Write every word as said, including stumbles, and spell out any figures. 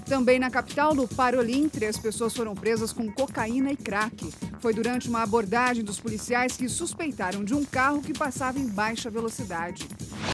Também na capital do Parolim, três pessoas foram presas com cocaína e crack. Foi durante uma abordagem dos policiais que suspeitaram de um carro que passava em baixa velocidade.